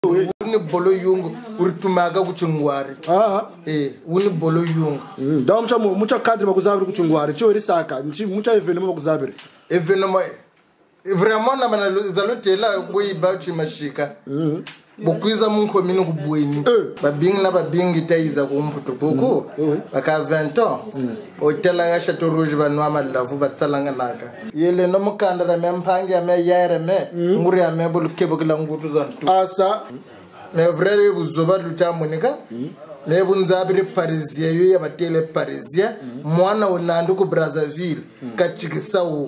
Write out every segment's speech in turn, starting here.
Uni bolo yungu uritumaga kuchungwari. Uni bolo yungu. Da mucha kadri bakuzabiri kuchungwari. Cho risaka. Mucha evenema bakuzabiri. Evenema vraiment na bana zalotela boyi bachi mashika. Bokwiza munko minu kubweni. Babingi taiza kumputu poko. Baka 20 ans. Hotela ya Chateau Rouge banwa malavu batsalanga laka. Yele no mukandara me mpangi ya me yaere me. Nguri ya me bolu kebokela ngutu zantu. Asa. Me vrere buzoba luta monika. Me bunzabiri Parisien yo ya batele Parisien. Mwana onandu ku Brazzaville. Kachikisa u.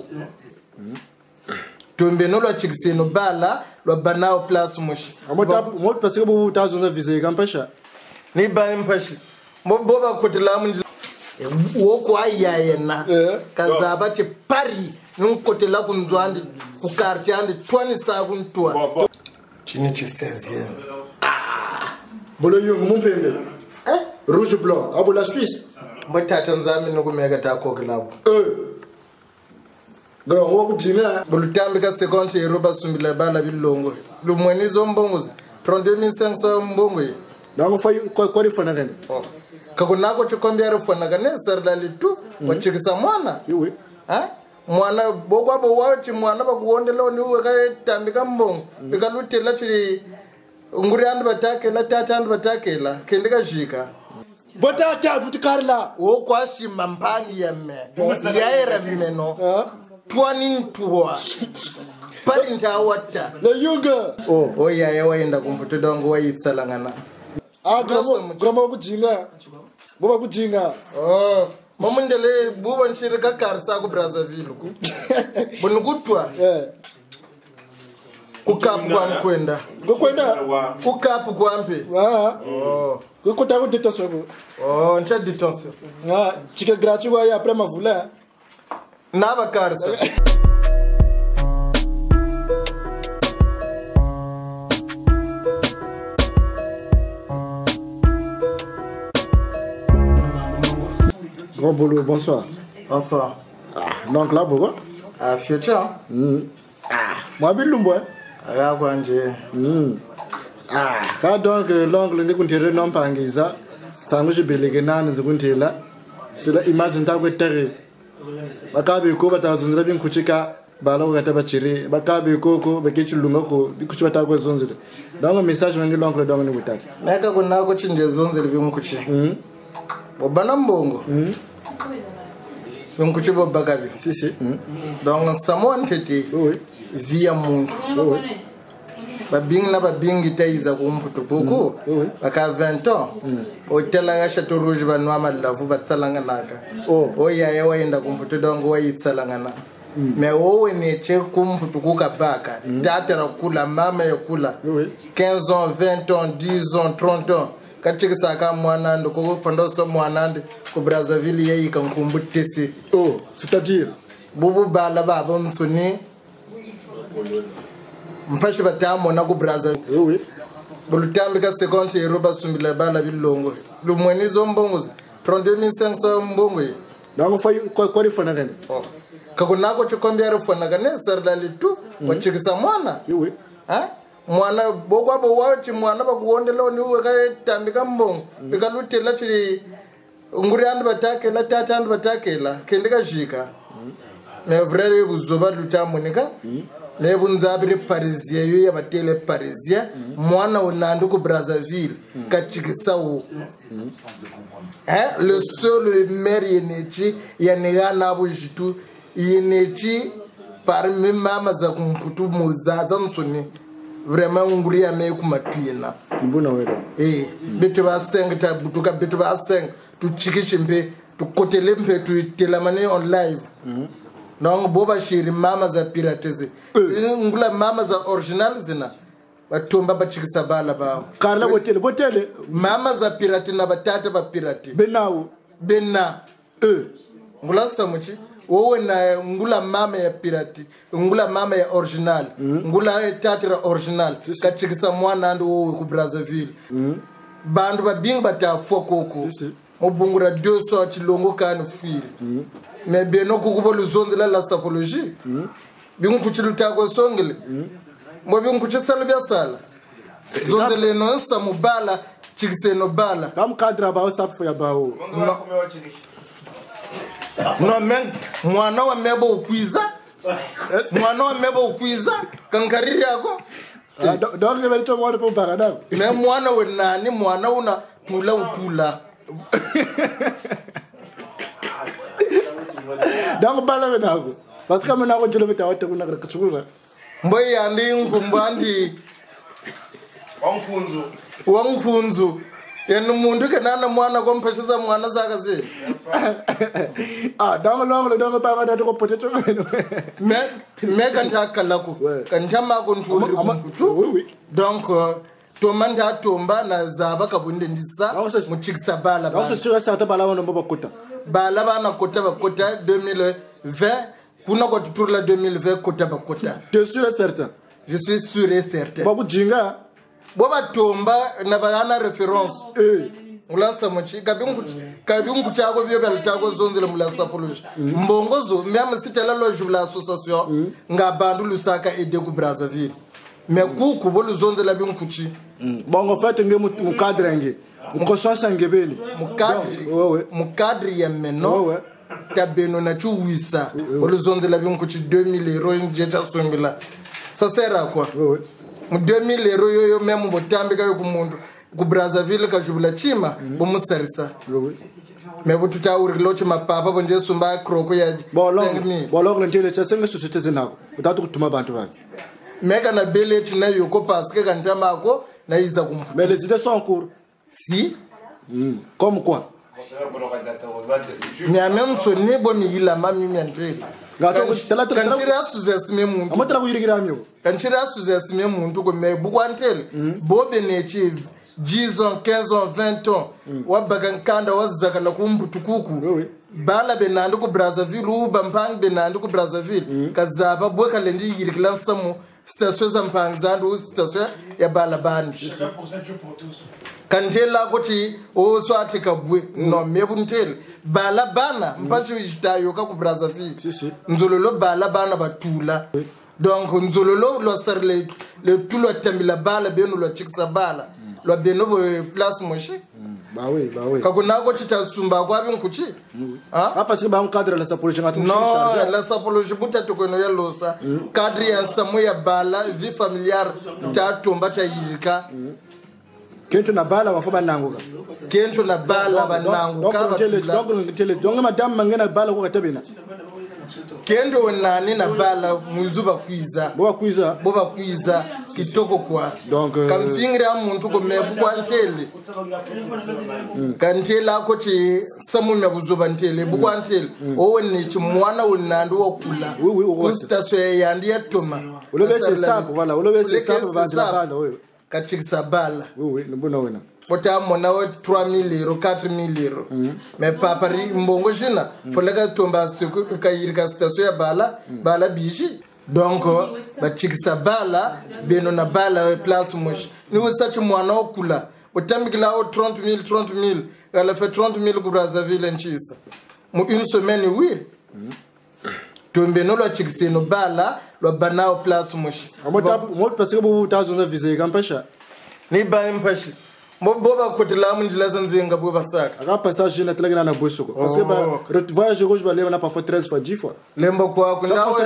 Tumbe no lo chikiseno bala lo banao place mushi. Mo parce que vous t'as une visée campesha. Ni ba mpashi. Mo boba kotela munji. Woko ayayena. Kazaba che Paris. Nkotela kunzwandi ku quartier andi 20 sa kuntua. Chini che 16e. Bolo yungu mumpende. Rouge blanc. Abo la Suisse. Mbata Tanzania no kumega ta ko club. Grand wo kujina bulutambika seconde Europa sumbila bala bilongo lumweni zombongo 32500 mbongo dango fay ko rifana gane kakunako chikombia rifana gane sarlali tu wachikisa mwana yiwe mwana bogwabo wachi mwana bakuondela ni we tambika mbongo bikalutela chi nguri andu batakela tata andu batakela kendika jika botata butikarla wo kwashi mampangi ya me yaera vimeno Twa parinta wata le yunga yaya waenda kumputu dongo wayitsalangana gramo kujinga boba kujinga mamundele buba nshirika karsa ku Brazzaville ku bunugutwa kukapu kwa mkwenda kukapu kwa mpe kukuta ku detention ncha detention chike gratuit wa ya après ma voula Nava Karsa. Grand Bolo, bonsoir. Bonsoir. Donc là, pourquoi Future. Moi, bien l'umbo. Quand donc l'ongle n'est qu'un non pas en guisa, ça nous belègue nan, c'est la image d'un terre. Bakabe ko batazunzira binkuchika balo gata bachiri bakabe koko bakechulunga ko bikuchi batako zonzira ndanga message mangi lonko ndanga ngutaki meka kunako chinje zonzira binkuchi bobana mbongo binkuchi bobakabe si donc someone tete via muntu babingi taiza kumputu poko baka 20 ans hotela ya Chateau Rouge banwa malavu batsalanga laka yaya waenda kumputu dongo wayitsalangana me wowe neche kumputu kukabaka tatera kula mama ya kula 15 ans 20 ans 10 ans 30 ans kachikisa ka mwanando ko pandosto mwanande ku Brazzaville yayi kan kumbutesi c'est-à-dire bubu bala baba msuni mpashi batamo na ku Brazzaville bulutambika seconde Europa sumbila bala bilongo lumweni zombongo 32500 mbongo dango fay ko rifana gane kakunako chikombia rifana gane sarlali tu wachikisa mwana mwana bogwabo wachi mwana bakuondela ni we tambika mbongo bikalutela chi nguri andu batakela tata andu batakela kendika jika me vrere buzoba lutamonika me bunzabiri Parisien yo ya batele Parisien mwana onandu ku Brazzaville kachikisa u le seul maire yenechi yanegana bujitu yenechi parmi mama za kumputu muzaza nsoni vraiment nguri ya me kumatuyena mbona wera bitu ba 5 ta butuka bitu ba 5 tu chikishimbe tu kotele mpe tu telamane on live non boba shiri mama za pirateze ngula mama za original zina batumba bachikisa bala ba karla botele mama za pirate na batata ba pirate benna ngula samuchi wowe na ngula mama ya pirate ngula mama ya original ngula tatra original kachikisa mwana ndo wowe ku Brazzaville bandu babinga batafwa koko obungura 200 chilongo kan fili mais beno kukubolu zonde la sapologie bingu kuchiluta ko songele mo bingu kuchisala bya sala zonzele no samubala chikiseno bala kam kadra ba usap fo ya bawo no men mwana wa mebo ukwiza kankariri yako donc le velito mo po bagada me mwana wenani mwana una utula donc bala benako parce que menako jelo beta wate kuna kachukula mboyi yandi ngumbandi wankunzu yenu mundu kenana mwana kompesheza mwana zaka zi donc longo donc baba da ko poteto me kanta kalaku kanta mako nturi kumputu donc to manda tomba na zaba kabunde ndisa mu chikisa bala ba so sura sa ta bala wono bakota bala bana kota 2020 kuna ko tutur la 2020 kota bakota tu sûr et certain je suis sûr et certain babu jinga boba tomba na bana référence ulansa mochi kabingu chako byo beltako zonzele mulansa poloje mbongozo même sitela lo jubla association nga bandu lusaka ede ku Brazzaville mais kuku bolu zonzela binkuchi bongo fait ngemu cadre nge mukosonsa ngebeli mukadri ya meno tabeno na chuwisa bolu zonzela binkuchi 2000 euros njecha sombila ça sert à quoi mu 2000 euros yoyo même botambi kayo ku mundu ku Brazzaville ka jubla chima bomusarisa mais bo tutauri lochi mapapa bonje sumba kroko ya 5000 bolong ntele tsenga société zinako utatu kutuma bantu bani meka na beleti na yoko parce que kanta mako na iza kumfu mais les idées sont en cours si comme quoi nyamem soni bo mi ila mami miante ngato tela kanchira suzesime muntu amatela kuyirigira myo kanchira suzesime muntu ko me bukwantel bo benechi 10 ans 15 ans 20 ans wabagankanda wazakala kumbutukuku bala benandi ku Brazzaville ubampang benandi ku Brazzaville kazaba boka lendi yiriklan samu station zampang zandu station ya bala bandi kantela koti o so atika bwe no mebuntel bala bana mpacho itayo ka ku Brazzaville nzololo bala bana batula donc nzololo lo serle le tulo tambila bala beno lo chiksa bala lo beno place moshi bah oui kakuna ko chita sumba kwa binkuchi parce que ba un cadre la sapologie ngatu non la sapologie butatu ko no yalosa cadre ya samu ya bala vie familiale ta tomba ta yirika kento na bala wafoba nanguka kento na bala bananguka donc madame mangena bala ko katabena kendo nani na bala muzuba boba kwiza kitoko kwa donc kamfingira muntu ko mebu kwa ntele kantela ko ti samu mebuzuba ntele bu kwa ntele o woni ti mwana wonando okula ustaso yandi yatoma ulobese sample voilà ulobese sample bala kachikisa bala mbona wena fota mona 3000 euros 4000 euros mais papari mbongo jina folega tomba suku kayirika station ya bala biji donc bachikisa bala beno na bala place mosh ni wosachi mwana okula otambikila 30000 elle fait 30000 ku Brazzaville nchisa mu une semaine oui tombe no lo chikise no bala lo banao place mosh mo parce que bo tazonga visa kampasha ni ba impashi boba kotela munjila zanzinga boba saka aka passage na telagana na bosoko parce que ba voyage gauche ba leva na parfois 13 fois 10 fois lembo kwa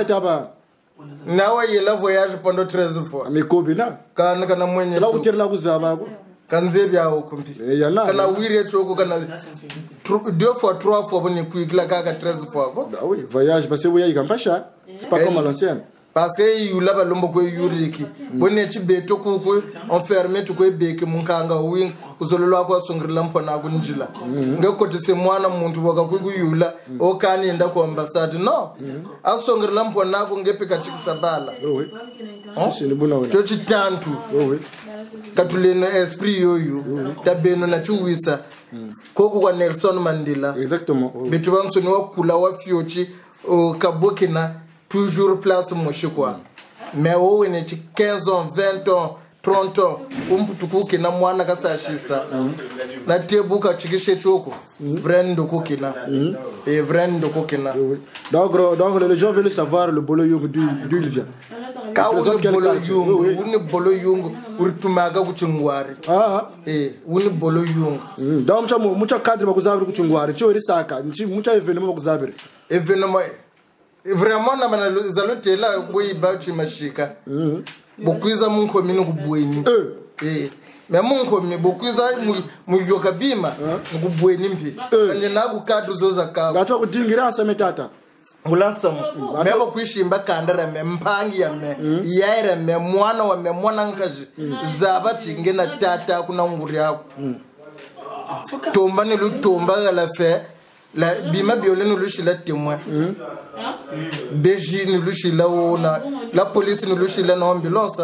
nawe yela voyage pendant 13 fois mais kobina kana mwenye la ukirla kuzaba ko kanzebya okumbi kana wire choko kana 2 fois 3 fois boni kuikla kaka 13 fois ko oui voyage parce que vous y kampasha c'est pas comme à l'ancienne parce que yula balombo ko yuriki bonni ci beto ko enfermé to ko beke munkanga wing uzololwa ko songirla mpona ko njila ngako tse mwana muntu boka ku yula o kani nda ko ambassade no asongirla mpona ko ngepeka tikisa bala oui c'est le bon to ci tantu oui katuleno esprit yoyu tabeno na chuwisa koko kwa Nelson Mandela exactement betu bansoni wakula wa fiochi kabokina toujours place moshi quoi mais o wene ci 15 ans 20 ans 30 ans umputukuke na mwana kasashisa na tebuka chikishe choko vrendo kokina et vrendo kokina donc les gens veulent savoir le boulot d'où il vient ka uni bolo yungu uritumaga kuchingwari uni bolo yungu donc mucha cadre bakuzabiri kuchingwari cyo risaka nchi mucha evenement bakuzabiri evenement vraiment na bana zalotela boyi bachi mashika bokwiza munko mino kubweni mais munko mi bokwiza mu yoka bima kubweni mpi kanje naku kadu zoza ka ngacho kudingira semetata ulansa mebo kwishimba kandara me mpangi ya me yaira me mwana wa me mwana nkaji zaba chingena tata kuna nguri yako tomba ni lutomba la fe la bima biole ni lushila témoin beji ni lushila ona la police ni lushila na ambulance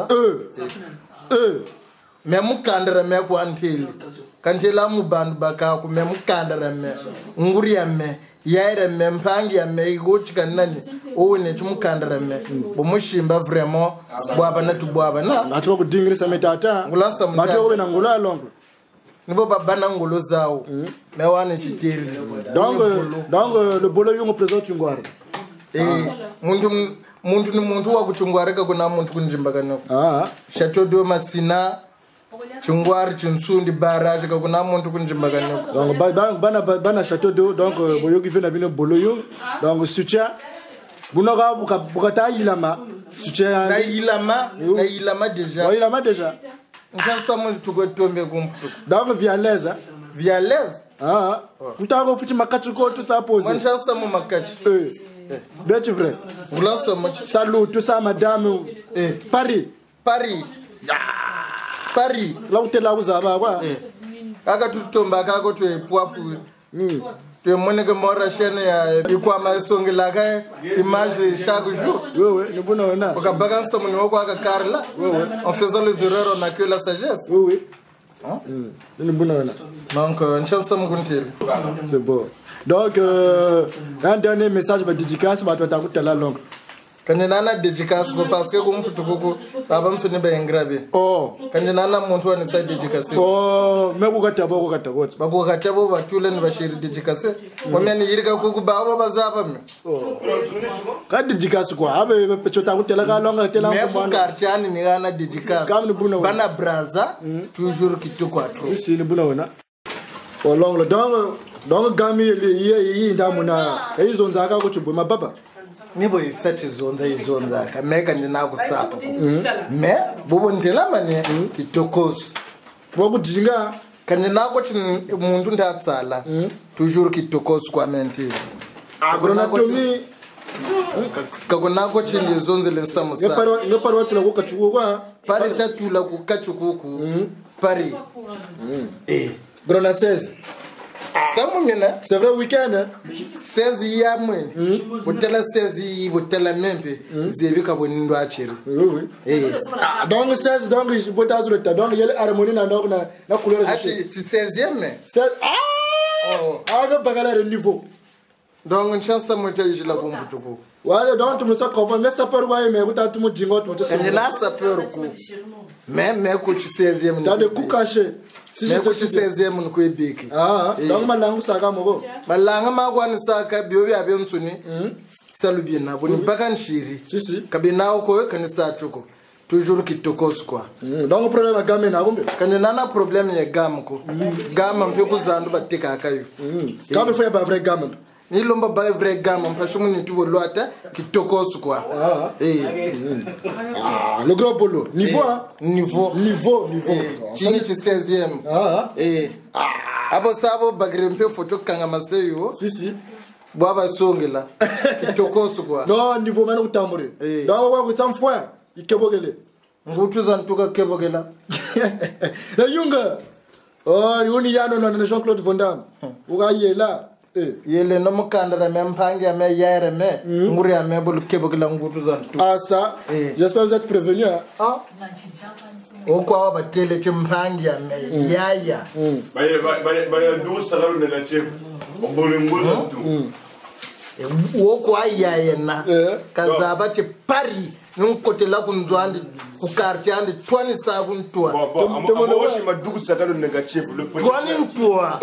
me mukandara me ko anteli kantela mu bandu bakako me mukandara me nguri ya me yaira me mpangi ya me igochika nani one chumukandara me bomushimba vraiment bwaba na tubwaba na ngacho kudingira semetata ngulansa bato obe na ngolo alongo nibo babana ngolo zawo mewane chitiri donc le bolo yungu présent chungwari muntu ni muntu wa kuchungwarika kuna muntu kunjimba kanoko chateau de masina chungwari chinsundi barrage ka kuna muntu kunjimba kanoko donc bana chateau d'eau donc boyoki vena bino bolo yungu donc soutien bunoka bukata yilama soutien na yilama déjà nkansa mu tugotombe kumputu donc vialaise kutako futi makachi ko tout ça poser nkansa mu makachi c'est vrai ulansa mu salut tout ça madame Paris la utela uzaba kwa aka tutomba kako twepuapu twemoneke mora chaîne ya ikwama isongela ka image chaque jour oui ni bona ona ukabaka nsomo ni wako aka Carla en faisant les erreurs on a que la sagesse oui ni bona ona donc nchansa mkuntile c'est bon donc un dernier message ba dédicace ba tota kutela longue kanenana dédicace parce que kumputu kuku baba msoni ba engrabe kanenana muntu wa nisa dédicace mekukatabo bakukatabo batule ni bashiri dédicace komeni yirika kuku baba bazapa me ka dédicace kwa abe pechota kutela ka longa tela ko karchani ni gana dédicace bana braza toujours kitukwa si ni buna wona longa donc gami yi ndamuna izonza ka kuchubwe mababa nibo isathi izonza kameka ndinakusapha me bobo ndela mane kitokosi bokudinga kanye nako umuntu ndatsala toujours kitokosi kwa mentile agronomy kakonako chindizonze lensamusa ngepari watula kukachuko kwa pari tatula kukachukuku pari grona 16 Samungena c'est vrai week-end 16 ya mwe botela 16 botela membe zebika bonindo achiri oui donc 16 donc botazo le donc yele harmonie na donc na couleur ati 16e mais 16 aga bagala niveau donc une chance mo tayijila bombutuko wale donc tu me ça comprendre mais ça peut voir mais buta tu mo jingo tu so ni la ça peut ku mais ko 16e dans de coup caché si je te 16e ko ebiki donc malangu saka mogo malanga makwani saka biobi abentsuni salubi na boni bakanshiri si kabina ko kanisa chuko toujours kitokos quoi donc problème gamme na kumbe kanena problème ya gamme ko gamme mpe kuzandu batika akayo gamme faut pas vrai gamme ni lomba ba vrai gamme mpashumu ni tubo lwata kitokos quoi le gros polo niveau chini 16e abo sabo bagre mpe photo kanga maseyo si bwaba songela kitokos quoi non niveau mena utamure donc kwa kutamfwa ikebogele ngutu zantuka kebogela la yunga yuni yano na Jean-Claude Van Damme ukayela yele no mukandara me mpangi me yere me nguri ya me bolu kebogela ngutu zantu ça j'espère que vous êtes prévenus okwa batele chimpangi ya me yaya baya do salaru negative obolengolo tu okwa yaya na kazaba che pari nunkotela kunzwandi kukartiandi 20 sa kuntua amoshi madugu sakaru negative le 20 ntua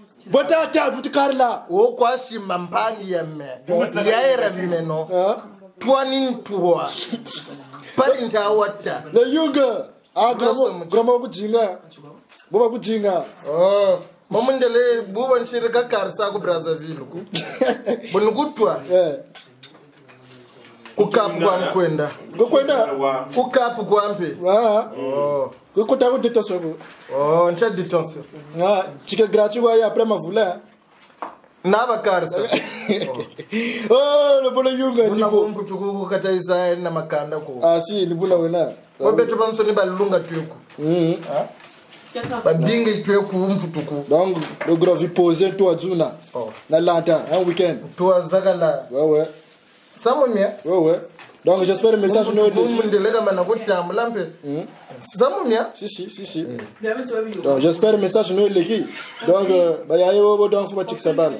bota ta buti karla okwa shima mpangi ya me yaira meno twanin tuwa parin ta wata le yunga gramo kujinga boba kujinga oh mamun da le buban shi riga karsa ku Brazzaville ku bun gutwa ku kapu kwa kwenda ku kapu kwa mpe oh ku ta ku detention oh ncha detention chike gratuit wa ya après ma voula naba karsa oh le bolo yunga niveau mputuku kataiza na makanda ko si ni bula wena obeto bamsoni balunga tuku babinga tuku mputuku donc le gros vi poser toi zuna na lanta un week-end toi zakala ouais samomia ouais donc j'espère le message no mundelega mana kutambu lampe samomia si donc j'espère le message no leki donc ba yayo donc faut pas tikisabala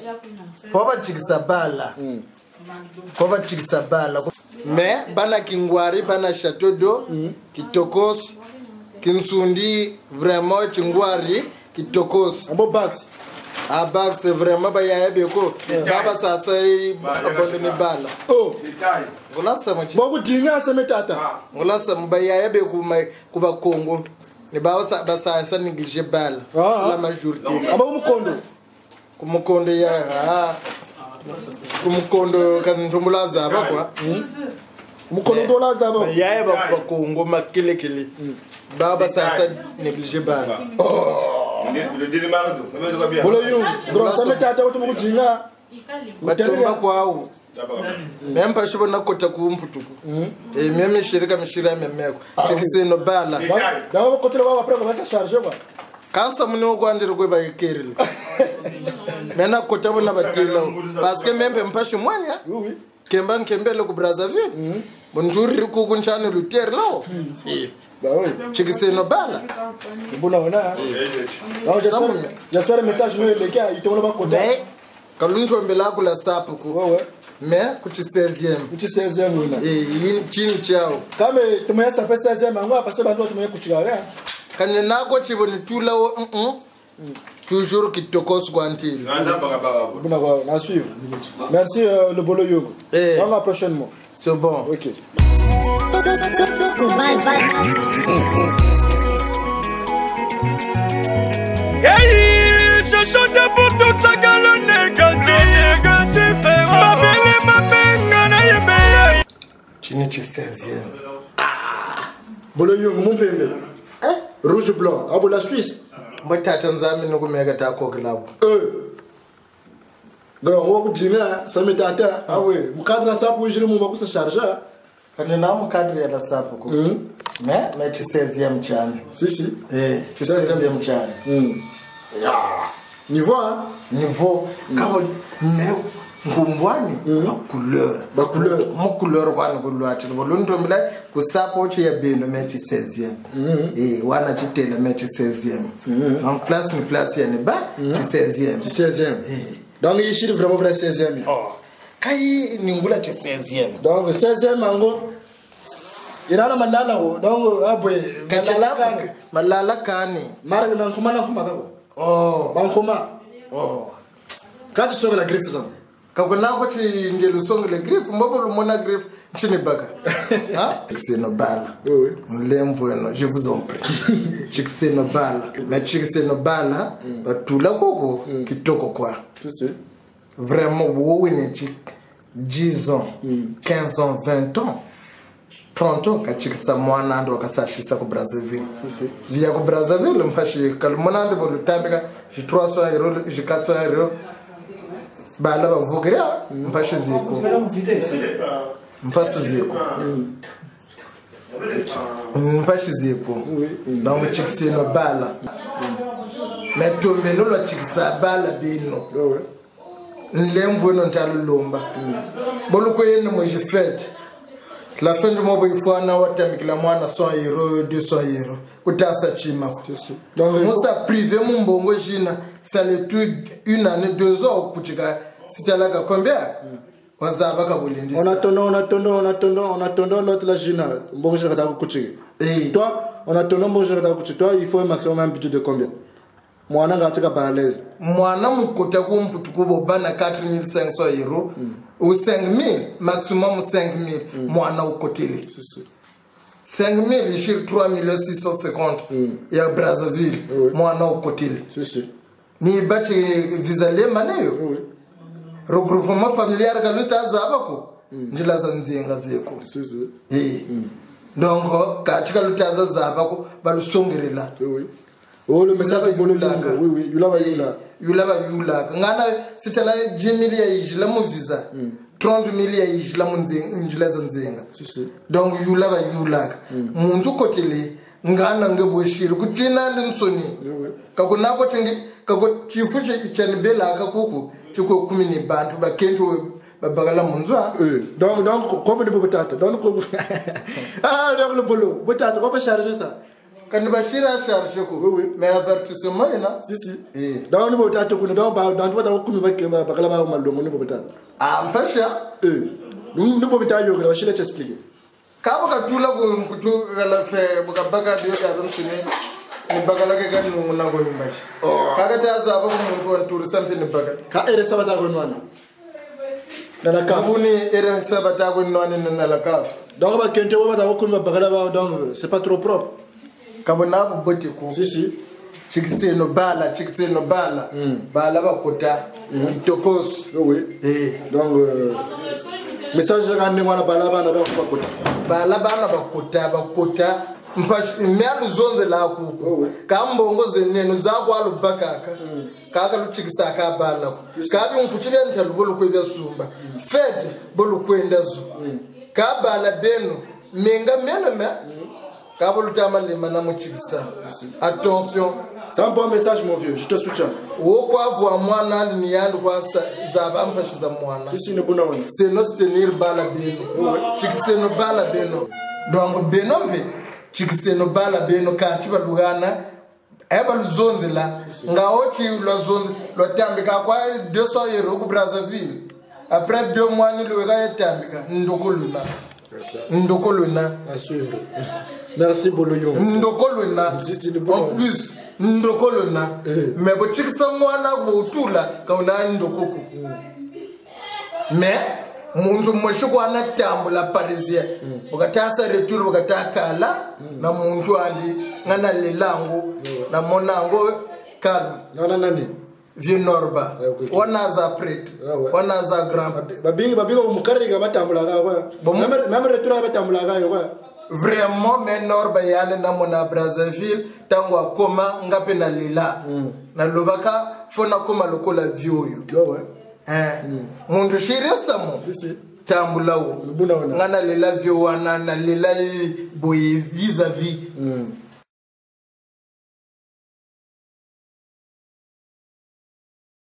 faut pas tikisabala mais bana kingwari bana château d'eau kitokos kinsundi vraiment kingwari kitokos abo bax bax vraiment ba yaye beko baba sasa abondene bala ngula sama boku dinga semetata ngula sama ba yaye beko kuba Congo ne ba sa négligé bala la majorité abo kumukondo ya kumukondo kantumbula zaba kwa mukono dola zaba yaye ba Congo makilekele baba sasa négligé bala le dilimardo bolo yu gros semetata utumu kujinga batumba kwao même pas je na kota ku mputuku même shirika mishira memeko chikiseno bala dawo kotela wa après va se charger quoi kansa mune ko andire ko ba ikerele mena kota bona batila parce que même mpashi mwanya oui kemba nkembele ku Brazzaville bonjour ku kunchane luter lao bah oui chikiseno bala bona ona donc j'espère le message no le gars il tourne pas côté kalunto mbela kula sapu ku ouais mais ku 16e wina chini chao kama tumaya sa pesa 16e angwa parce que bando tumaya kuchigara kana nako chiboni tula toujours kitokos kwantili bona kwa na suivre merci le bolo yogo on va prochainement c'est bon OK Hey, je chante pour tout ça que le négatif ma belle ma benga na yebe chini 16e bolo yogo mon pembe rouge blanc abo la Suisse mbata nzami nokumeka ta ko club grand wo kujinga semetata awe mukadra sapu jiri mu bakusa charger kana na mukadri ya sapu ko mais 16e mchana si 16e mchana ya niveau kama ne ngumbwani ba couleur wana kulwati bolunto mbila ku support ya bendo mechi 16e wana chitela mechi 16e en place ni place ya ne ba 16e donc il chire vraiment vrai 16e kai ningula 16e donc 16e mango irana malala ho donc abwe malala kani mara na kuma kako bankoma quand tu sauves la griffe ça kakuna kuti ngelu songo le griffe mbobolo mona griffe chini baka chikiseno bala lemvo eno je vous en prie chikiseno bala mais chikiseno bala batula koko kitoko kwa tu sais vraiment wo ne chik 10 ans 15 ans 20 ans 30 ans kachikisa mwana ndo kasashisa ku Brazzaville via ku Brazzaville mpashi kalmona ndo bolutambika 300 euros 400 euros bala bavugira mpashi ziko mpasu ziko mpashi ziko donc chikiseno bala metombe nolo chikisa bala bino nlemvu eno ntalulumba boluko yene mo jifete la fin du mois il faut na watamikila mwana 100 euros 200 euros utasa chima donc musa privé mumbongo jina ça le tout une année 2 ans kuchika sitalaka combien wazaba kabulindisa on attend l'autre la jina mbongo jira ta kuchika toi on attend mbongo jira ta kuchika toi il faut un maximum un budget de combien mwana ngatika balèze mwana mukota kumputukubo bana 4500 euros ou 5000 maximum 5000 mwana ukotili 5000 ishir 3650 ya Brazzaville mwana ukotili ni bati visa lema nayo regroupement familial kaluta zabako njila za nzinga zeko donc katika lutaza zabako balusongerela le message bololanga yulaba ngana sitala 10 ya ijila mu visa 30 ya ijila mu njila za nzinga donc yulaba muntu kotili ngana ngeboshiri kutina linsoni kakunako tingi kako chifu chanibela akakuku chiko kumini bantu bakento babagala munzwa donc comme de botata donc donc le bolo botata ko ba charger ça kan bashira charger ko mais avertissement ina donc le botata ko donc ba donc ba ko mi bagala ba malongo ne botata mpasha nous botata yo ko bashira t'expliquer kaba ka tula ko kutu la fe buka baga dio ka nsini ni bagala ke kan no nango mbashi kaga ta za ba ko mun turu sampe ni baga ka ere sabata ko nwana nala ka funi ere sabata ko nwana nala ka donc ba kente wo ba ta ko mi bagala ba donc c'est pas trop propre kabona bu bote ko chikiseno bala bala ba kota itokos donc message ga ndi mwana bala bana ba kota mpash mialu zonze la kuko kambongo zenenu za kwalu bakaka kaka luchikisa ka bala kabi nkuchile ntalo bolu kwebya sumba fete bolu kwenda zu ka bala beno menga melema ka bolu tamalema na muchikisa attention c'est un bon message mon vieux je te soutiens wo kwa vwa mwana ni yandu kwa za bampashi za mwana ne bona wona c'est no tenir bala beno chikiseno bala beno donc benombe chikiseno bala beno ka chiba lugana eba luzonze la ngaochi lozonze lotambika kwa 200 € ku Brazzaville après 2 mois ni lweka yatambika ndokoluna à suivre merci boloyo ndokoluna en plus ndokoluna mais bo chikisa mwana bo tula kauna ndokoko mais mundu mwishuko anatambula parizia ukatasa retour ukatakala na mundu andi ngana lelangu na monango kalm nani vieux norba wana za pret wana za grand babingi umukarika batambula kwa même retour batambula kwa vraiment mais norba yale na mona Brazzaville tango akoma ngape na lela na lobaka fona koma lokola vioyo mundu shiresa mo tambulawo ngana lela vio wana na lela boye vis-à-vis